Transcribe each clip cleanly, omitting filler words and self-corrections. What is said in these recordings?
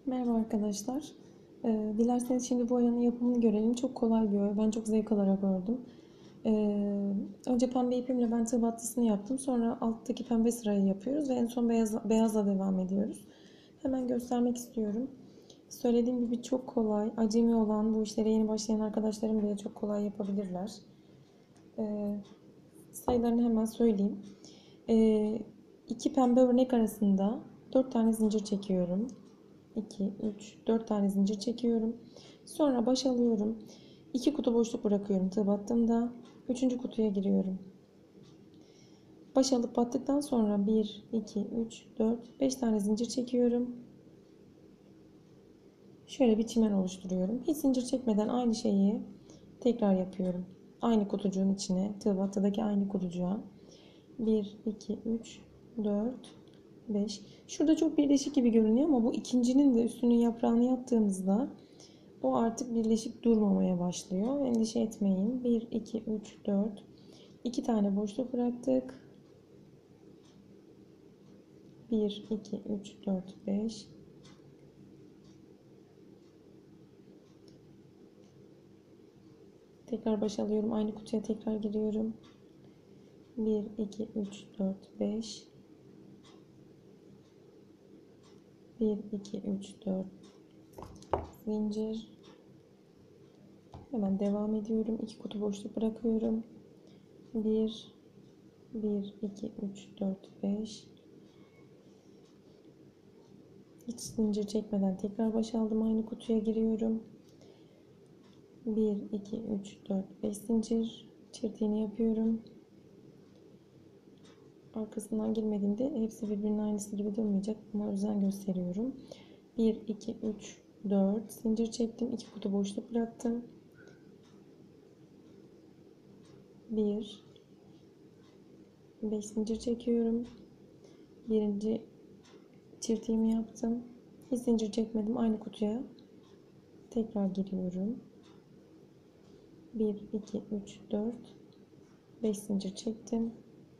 Merhaba arkadaşlar. Dilerseniz şimdi bu oyanın yapımını görelim. Çok kolay bir oya. Ben çok zevk alarak ördüm. Önce pembe ipimle ben tığ battısını yaptım. Sonra alttaki pembe sırayı yapıyoruz ve en son beyazla devam ediyoruz. Hemen göstermek istiyorum. Söylediğim gibi çok kolay. Acemi olan, bu işlere yeni başlayan arkadaşlarım bile çok kolay yapabilirler. Sayılarını hemen söyleyeyim. İki pembe örnek arasında 4 tane zincir çekiyorum. 2, 3, 4 tane zincir çekiyorum. Sonra baş alıyorum. 2 kutu boşluk bırakıyorum tığ battığımda. 3. kutuya giriyorum. Baş alıp battıktan sonra 1, 2, 3, 4, 5 tane zincir çekiyorum. Şöyle bir çimen oluşturuyorum. Hiç zincir çekmeden aynı şeyi tekrar yapıyorum. Aynı kutucuğun içine, tığ battıdaki aynı kutucuğa. 1, 2, 3, 4, 5. Şurada çok birleşik gibi görünüyor ama bu ikincinin de üstünün yaprağını yaptığımızda o artık birleşik durmamaya başlıyor. Endişe etmeyin. 1, 2, 3, 4. 2 tane boşluk bıraktık. 1, 2, 3, 4, 5. Tekrar baş alıyorum. Aynı kutuya tekrar giriyorum. 1, 2, 3, 4, 5. 1, 2, 3, 4. Zincir. Hemen devam ediyorum. 2 kutu boşluk bırakıyorum. 1, 1, 2, 3, 4, 5. Hiç zincir çekmeden tekrar baş aldım. Aynı kutuya giriyorum. 1, 2, 3, 4, 5 zincir. Çift iğne yapıyorum. Arkasından girmediğimde hepsi birbirinin aynısı gibi durmayacak. Buna özen gösteriyorum. 1, 2, 3, 4 zincir çektim. 2 kutu boşluk bıraktım. 1, 5 zincir çekiyorum. Birinci çift iğne yaptım. Hiç zincir çekmedim. Aynı kutuya tekrar giriyorum. 1, 2, 3, 4, 5 zincir çektim.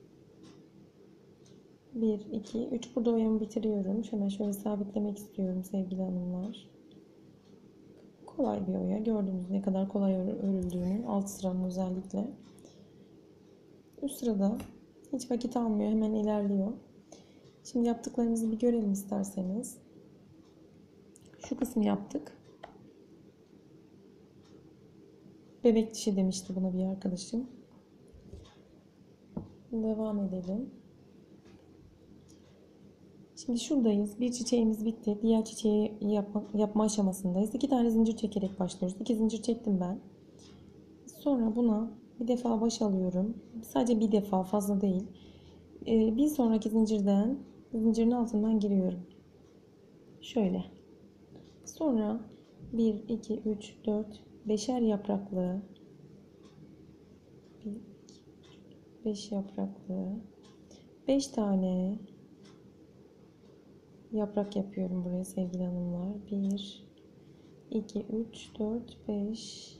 1, 2, 3. Burada oyamı bitiriyorum. Hemen şöyle sabitlemek istiyorum sevgili hanımlar. Kolay bir oya. Gördüğünüz ne kadar kolay örüldüğünü. Alt sıranın özellikle. Üst sırada hiç vakit almıyor. Hemen ilerliyor. Şimdi yaptıklarımızı bir görelim isterseniz. Şu kısmı yaptık. Bebek dişi demişti buna bir arkadaşım. Devam edelim. Şimdi şuradayız. Bir çiçeğimiz bitti. Diğer çiçeği yapma aşamasındayız. 2 tane zincir çekerek başlıyoruz. 2 zincir çektim ben. Sonra buna bir defa baş alıyorum. Sadece bir defa, fazla değil. Bir sonraki zincirin altından giriyorum. Şöyle. Sonra 1, 2, 3, 4, 5'er yapraklı, 1, 2, 5 yapraklı, 5 tane yaprak yapıyorum buraya sevgili hanımlar. 1, 2, 3, 4, 5.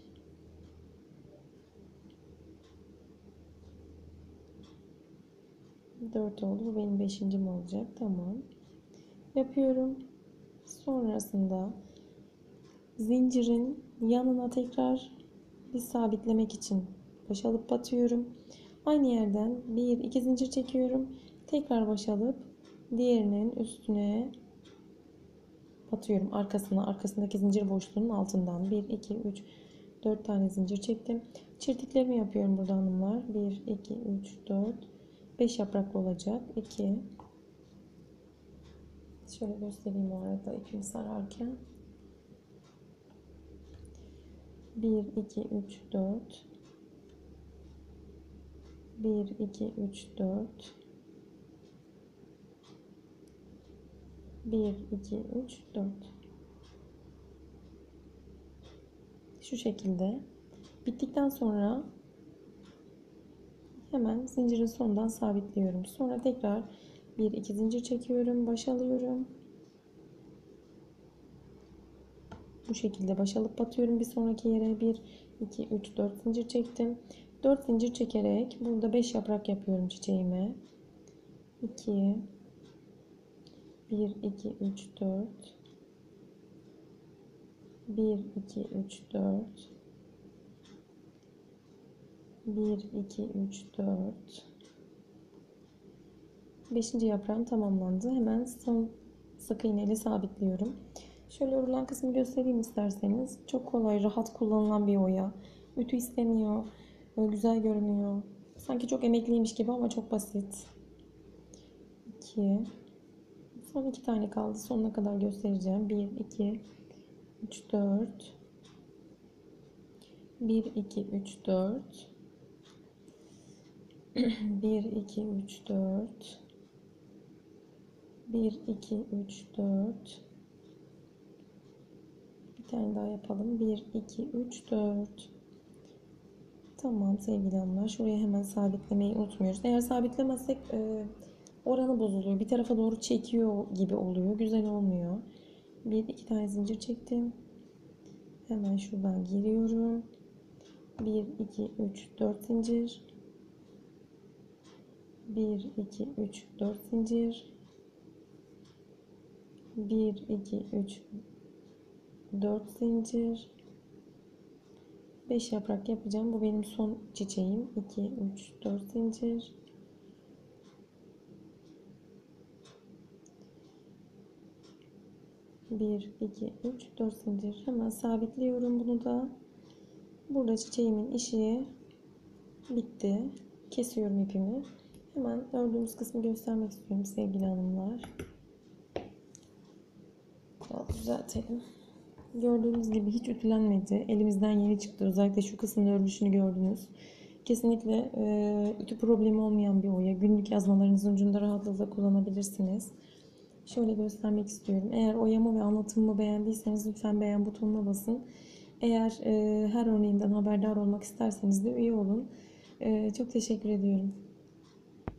Dört oldu. Bu benim beşincim olacak. Tamam. Yapıyorum. Sonrasında zincirin yanına tekrar bir sabitlemek için baş alıp batıyorum. Aynı yerden 1, 2 zincir çekiyorum. Tekrar baş alıp diğerinin üstüne batıyorum. Arkasındaki zincir boşluğunun altından 1, 2, 3, 4 tane zincir çektim. Çirtiklerimi yapıyorum burada hanımlar. 1, 2, 3, 4, 5 yapraklı olacak. 2. Şöyle göstereyim o arada ipimi sararken. 1, 2, 3, 4. 1, 2, 3, 4. 1, 2, 3, 4. Şu şekilde. Bittikten sonra hemen zincirin sonundan sabitliyorum. Sonra tekrar 1, 2 zincir çekiyorum. Baş alıyorum. Bu şekilde baş alıp batıyorum bir sonraki yere. 1, 2, 3, 4 zincir çektim. 4 zincir çekerek burada 5 yaprak yapıyorum çiçeğime. 2, 1, 2, 3, 4, 1, 2, 3, 4. 1, 2, 3, 4. 5. yaprağım tamamlandı. Hemen son sık iğne ile sabitliyorum. Şöyle örülen kısmı göstereyim isterseniz. Çok kolay, rahat kullanılan bir oya. Ütü istemiyor. Güzel görünüyor. Sanki çok emekliymiş gibi ama çok basit. 2. Son 2 tane kaldı. Sonuna kadar göstereceğim. 1, 2, 3, 4. 1, 2, 3, 4. 1, 2, 3, 4. 1, 2, 3, 4. Bir tane daha yapalım. 1, 2, 3, 4. Tamam sevgili hanımlar. Şuraya hemen sabitlemeyi unutmuyoruz. Eğer sabitlemezsek oranı bozuluyor. Bir tarafa doğru çekiyor gibi oluyor. Güzel olmuyor. 1, 2 tane zincir çektim. Hemen şuradan giriyorum. 1, 2, 3, 4 zincir. 1, 2, 3, 4 zincir. 1, 2, 3, 4 zincir. 5 yaprak yapacağım. Bu benim son çiçeğim. 2, 3, 4 zincir. 1, 2, 3, 4 zincir. Hemen sabitliyorum bunu da. Burada çiçeğimin işi bitti. Kesiyorum ipimi. Hemen ördüğümüz kısmı göstermek istiyorum sevgili hanımlar. Biraz düzeltelim. Gördüğünüz gibi hiç ütülenmedi. Elimizden yeni çıktı. Özellikle şu kısmın örülüşünü gördünüz. Kesinlikle ütü problemi olmayan bir oya. Günlük yazmalarınızın ucunda rahatlıkla kullanabilirsiniz. Şöyle göstermek istiyorum. Eğer oyamı ve anlatımımı beğendiyseniz lütfen beğen butonuna basın. Eğer her örneğimden haberdar olmak isterseniz de üye olun. Çok teşekkür ediyorum.